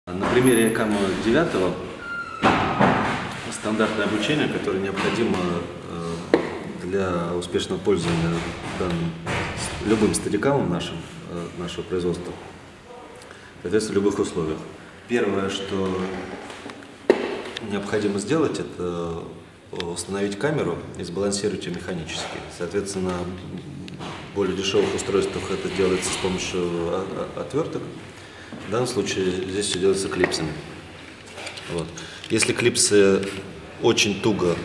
На примере ЭКАМа 9 стандартное обучение, которое необходимо для успешного пользования любым стадикамом нашего производства, соответственно, в любых условиях. Первое, что необходимо сделать, это установить камеру и сбалансировать ее механически. Соответственно, на более дешевых устройствах это делается с помощью отверток. В данном случае здесь все делается клипсами. Вот. Если клипсы очень туго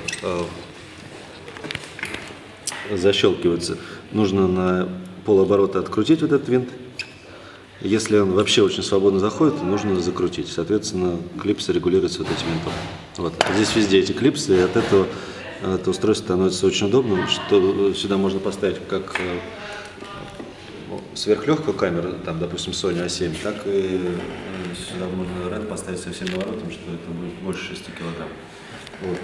защелкиваются, нужно на полоборота открутить вот этот винт. Если он вообще очень свободно заходит, то нужно закрутить. Соответственно, клипсы регулируются вот этим винтом. Вот. Здесь везде эти клипсы, и от этого это устройство становится очень удобным, что сюда можно поставить как сверхлегкую камеру, там, допустим, Sony A7, так и сюда можно ряд поставить со всем наворотом, что это будет больше 6 килограмм. Вот.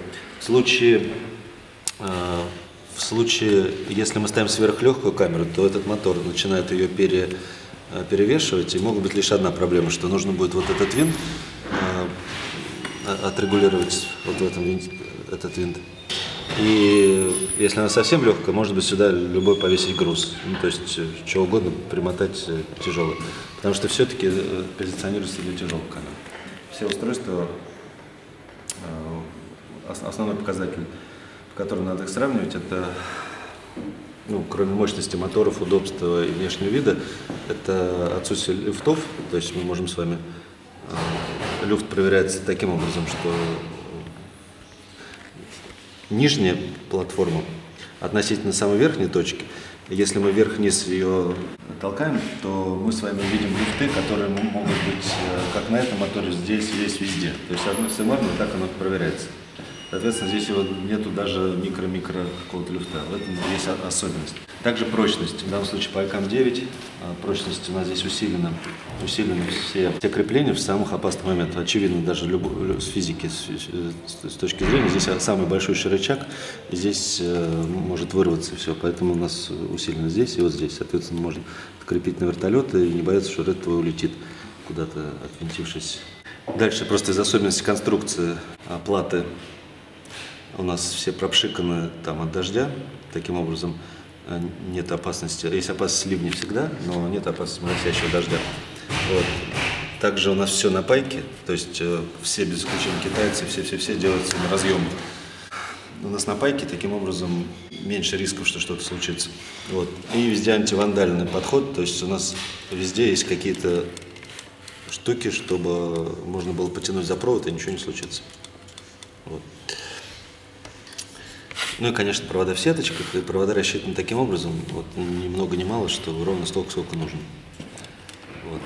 В случае, если мы ставим сверхлегкую камеру, то этот мотор начинает ее перевешивать, и могут быть лишь одна проблема, что нужно будет вот этот винт отрегулировать, вот в этом винте, этот винт. И если она совсем легкая, может быть сюда любой повесить груз, ну, то есть что угодно примотать тяжелое, потому что все-таки позиционируется для тяжелых камер. Все устройства, основной показатель, по которому надо их сравнивать, это, ну, кроме мощности моторов, удобства и внешнего вида, это отсутствие люфтов, то есть мы можем с вами, люфт проверяется таким образом, что нижняя платформа относительно самой верхней точки, если мы вверх-вниз ее толкаем, то мы с вами увидим люфты, которые могут быть как на этом моторе, здесь, везде. То есть одно все нормально, так оно проверяется. Соответственно, здесь его нету даже микро-микро какого-то люфта. В этом есть особенность. Также прочность. В данном случае по ЭКАМ 9 прочность у нас здесь усилена. Усилены все крепления в самых опасных моментах. Очевидно, даже с физики, с точки зрения, здесь самый большой рычаг, и здесь может вырваться все. Поэтому у нас усилено здесь и вот здесь. Соответственно, можно крепить на вертолет и не бояться, что ред твой улетит куда-то, отвинтившись. Дальше просто из особенностей конструкции платы у нас все пропшиканы там от дождя, таким образом нет опасности, есть опасность ливня всегда, но нет опасности моросящего дождя. Вот. Также у нас все на пайке, то есть все без исключения китайцы, все делаются на разъемах. У нас на пайке, таким образом меньше рисков, что что-то случится. Вот. И везде антивандальный подход, то есть у нас везде есть какие-то штуки, чтобы можно было потянуть за провод и ничего не случится. Вот. Ну и, конечно, провода в сеточках, и провода рассчитаны таким образом, вот, ни много ни мало, что ровно столько, сколько нужно. Вот.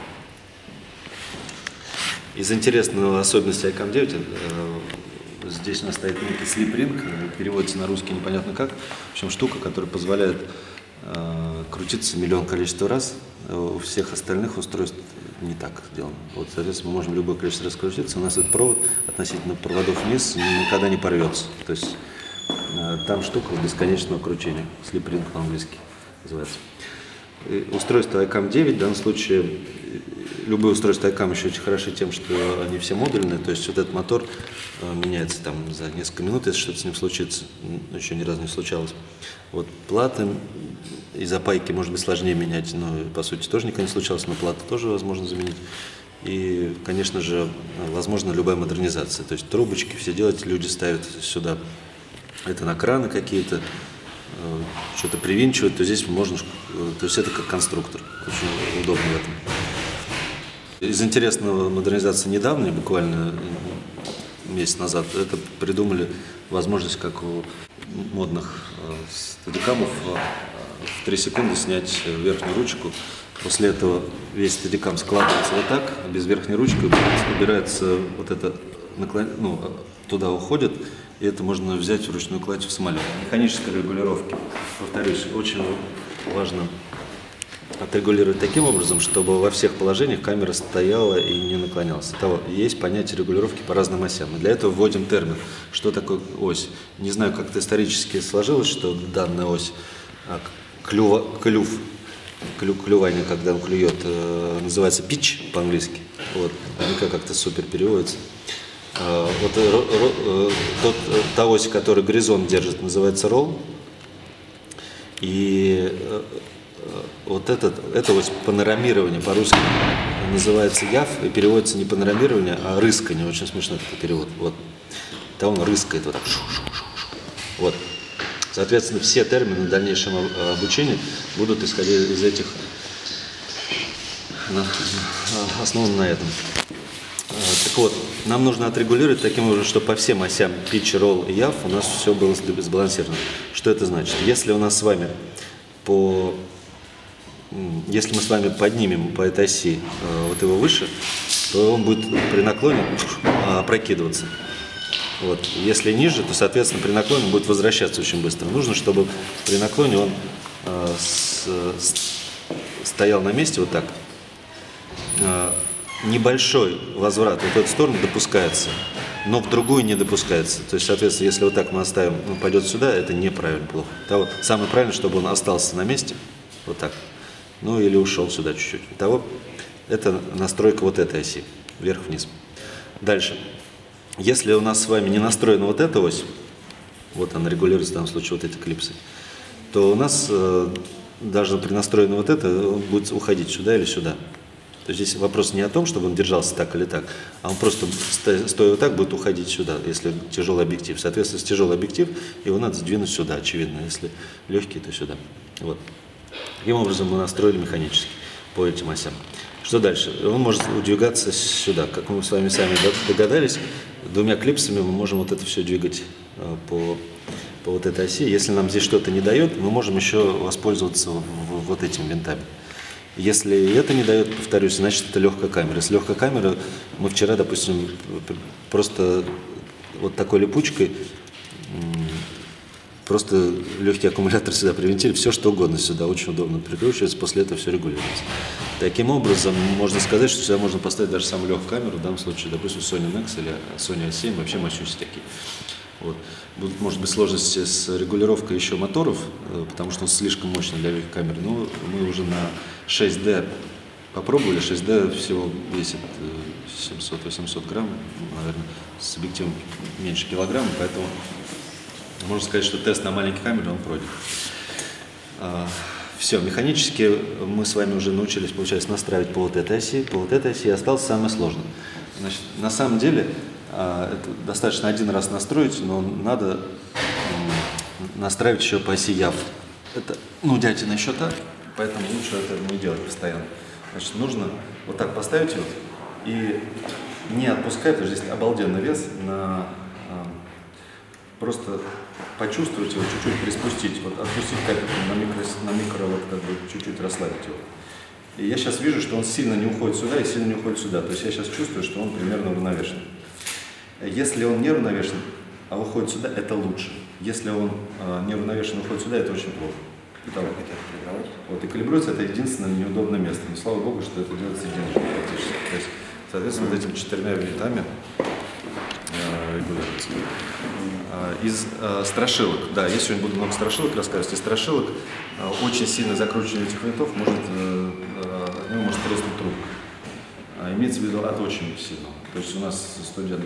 Из интересного особенности ЭКАМ 9, здесь у нас стоит некий слип-ринг, переводится на русский непонятно как, в общем, штука, которая позволяет крутиться миллион количества раз, у всех остальных устройств не так сделано. Вот, соответственно, мы можем любое количество раз крутиться, у нас этот провод относительно проводов вниз никогда не порвется. То есть там штука бесконечного кручения, слип-ринг по-английски называется. И устройство ЭКАМ 9, в данном случае, любые устройства ЭКАМ еще очень хороши тем, что они все модульные, то есть вот этот мотор меняется там за несколько минут, если что-то с ним случится, еще ни разу не случалось. Вот платы из-за пайки может быть сложнее менять, но по сути тоже никогда не случалось, но платы тоже возможно заменить. И, конечно же, возможно любая модернизация, то есть трубочки все делать, люди ставят сюда. Это на краны какие-то, что-то привинчивать, то здесь можно, то есть это как конструктор, очень удобно в этом. Из интересного модернизации недавней, буквально месяц назад, это придумали возможность, как у модных стадикамов, в 3 секунды снять верхнюю ручку. После этого весь стадикам складывается вот так, без верхней ручки, убирается вот это, ну, туда уходит. И это можно взять вручную кладь в самолет. Механической регулировки, повторюсь, очень важно отрегулировать таким образом, чтобы во всех положениях камера стояла и не наклонялась. Итого, есть понятие регулировки по разным осям. И для этого вводим термин, что такое ось. Не знаю, как это исторически сложилось, что данная ось, клювание, когда он клюет, называется pitch по-английски. Вот, наверняка как-то супер переводится. Вот та ось, которую горизонт держит, называется ролл. И вот эта ось панорамирование по-русски называется яв, и переводится не панорамирование, а рыскание. Очень смешно такой перевод. Вот. Да, он рыскает вот так. Вот. Соответственно, все термины в дальнейшем обучения будут исходить из этих, основаны на этом. Так вот, нам нужно отрегулировать таким образом, чтобы по всем осям pitch, roll и яв у нас все было сбалансировано. Что это значит? Если у нас с вами если мы с вами поднимем по этой оси вот его выше, то он будет при наклоне опрокидываться. Вот. Если ниже, то, соответственно, при наклоне он будет возвращаться очень быстро. Нужно, чтобы при наклоне он стоял на месте вот так. Небольшой возврат в эту сторону допускается, но в другую не допускается. То есть, соответственно, если вот так мы оставим, он пойдет сюда, это неправильно, плохо. Самое правильное, чтобы он остался на месте, вот так, ну или ушел сюда чуть-чуть. Итого, это настройка вот этой оси, вверх-вниз. Дальше. Если у нас с вами не настроена вот эта ось, вот она регулируется в данном случае вот эти клипсы, то у нас даже при настроенной вот это он будет уходить сюда или сюда. То есть здесь вопрос не о том, чтобы он держался так или так, а он просто, стоя вот так, будет уходить сюда, если тяжелый объектив. Соответственно, если тяжелый объектив, его надо сдвинуть сюда, очевидно. Если легкий, то сюда. Вот. Таким образом мы настроили механически по этим осям. Что дальше? Он может удвигаться сюда. Как мы с вами сами догадались, двумя клипсами мы можем вот это все двигать по вот этой оси. Если нам здесь что-то не дает, мы можем еще воспользоваться вот этими винтами. Если это не дает, повторюсь, значит это легкая камера. Если легкая камера, мы вчера, допустим, просто вот такой липучкой, просто легкий аккумулятор сюда привинтили, все что угодно сюда, очень удобно прикручивается, после этого все регулируется. Таким образом, можно сказать, что сюда можно поставить даже самую легкую камеру, в данном случае, допустим, Sony Nex или Sony A7, вообще мощности такие. Вот. Будут, может быть, сложности с регулировкой еще моторов, потому что он слишком мощный для легкой камеры. Но мы уже на 6D попробовали. 6D всего весит 700-800 грамм, наверное, с объективом меньше килограмма, поэтому можно сказать, что тест на маленькой камере он пройден. Все, механически мы с вами уже научились, получается, настраивать по вот этой оси. По вот этой оси осталось самое сложное. Значит, на самом деле, это достаточно один раз настроить, но надо настраивать еще по оси яв. Это нудятина еще так, поэтому лучше это не делать постоянно. Значит, нужно вот так поставить его и не отпускать, потому что здесь обалденный вес, просто почувствовать его, чуть-чуть приспустить, вот отпустить капельку на микро вот как бы чуть-чуть расслабить его. И я сейчас вижу, что он сильно не уходит сюда и сильно не уходит сюда. То есть я сейчас чувствую, что он примерно уравновешен. Если он не уравновешен, а уходит сюда, это лучше. Если он не уравновешен и уходит сюда, это очень плохо. Вот, и калибруется это единственное неудобное место. Но слава богу, что это делается единожды практически. То есть, соответственно, вот этими 4 винтами регулируется. Из страшилок, да, я сегодня буду много страшилок рассказывать. Из страшилок очень сильно закручивание этих винтов может треснуть трубка. Имеется в виду от очень сильного. То есть у нас студент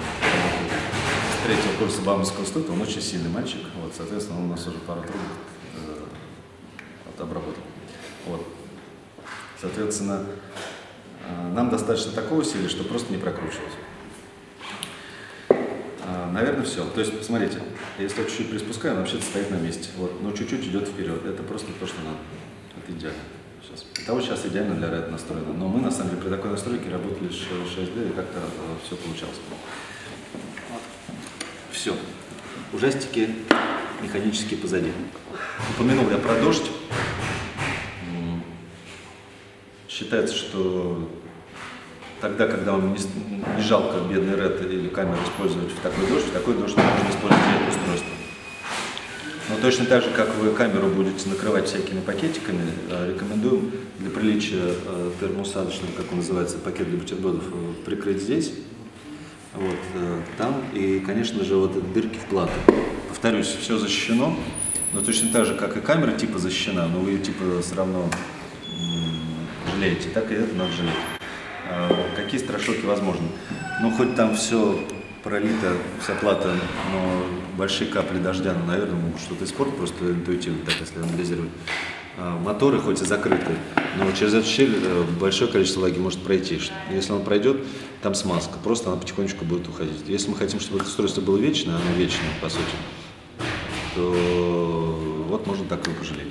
с 3-го курса Бауманского института, он очень сильный мальчик, вот, соответственно, он у нас уже пару трубок обработал. Вот. Соответственно, нам достаточно такого усилия, что просто не прокручивать. Наверное, все. То есть, посмотрите, если я чуть-чуть приспускаю, он вообще-то стоит на месте. Вот, но чуть-чуть идет вперед. Это просто то, что надо. Это идеально. Итого сейчас идеально для RED настроено. Но мы, на самом деле, при такой настройке работали с 6D, и как-то все получалось. Все. Ужастики механические позади. Упомянул я про дождь. Считается, что тогда, когда вам не жалко бедный RED или камеру использовать в такой дождь можно использовать это устройство. Но точно так же, как вы камеру будете накрывать всякими пакетиками, рекомендуем для приличия термоусадочным, как он называется, пакет для бутербродов, прикрыть здесь, вот, там, и, конечно же, вот дырки в плату. Повторюсь, все защищено, но точно так же, как и камера типа защищена, но вы ее типа все равно жалеете, так и это надо жалеть. какие страшилки возможны? Ну, хоть там все пролито, вся плата, но большие капли дождя, ну, наверное, могут что-то испортить, просто интуитивно, так если анализировать. Моторы хоть и закрыты, но через эту щель большое количество влаги может пройти. Если он пройдет, там смазка, просто она потихонечку будет уходить. Если мы хотим, чтобы это устройство было вечное, оно вечное, по сути, то вот можно такое пожалеть.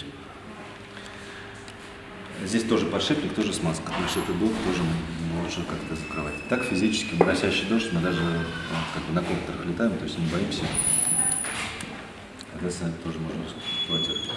Здесь тоже подшипник, тоже смазка, значит, этот блок тоже лучше как-то закрывать. Так физически, моросящий дождь, мы даже как бы на коптерах летаем, то есть не боимся. Соответственно, это тоже можно эксплуатировать.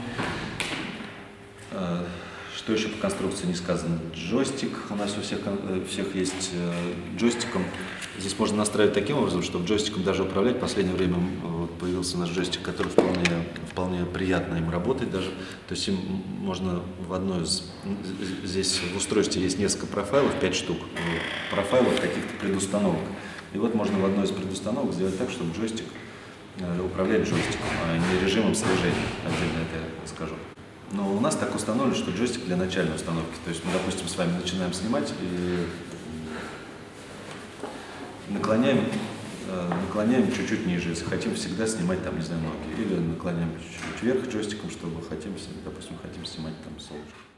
Что еще по конструкции не сказано? Джойстик. У нас у всех есть джойстиком. Здесь можно настраивать таким образом, чтобы джойстиком даже управлять. В последнее время вот появился наш джойстик, который вполне приятно им работать даже. То есть им можно в одной из... Здесь в устройстве есть несколько профайлов, 5 штук. Профайлов каких-то предустановок. И вот можно в одной из предустановок сделать так, чтобы джойстик управлять джойстиком, а не режимом слежения. Отдельно это я скажу. Но у нас так установлено, что джойстик для начальной установки. То есть мы, допустим, с вами начинаем снимать и наклоняем чуть-чуть ниже, если хотим всегда снимать там, не знаю, ноги. Или наклоняем чуть-чуть вверх джойстиком, чтобы допустим, хотим снимать там солнышко.